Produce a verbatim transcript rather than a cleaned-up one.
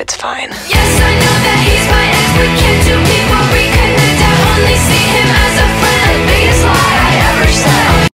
it's fine. Yes, I know that he's my ex, we can't do me what we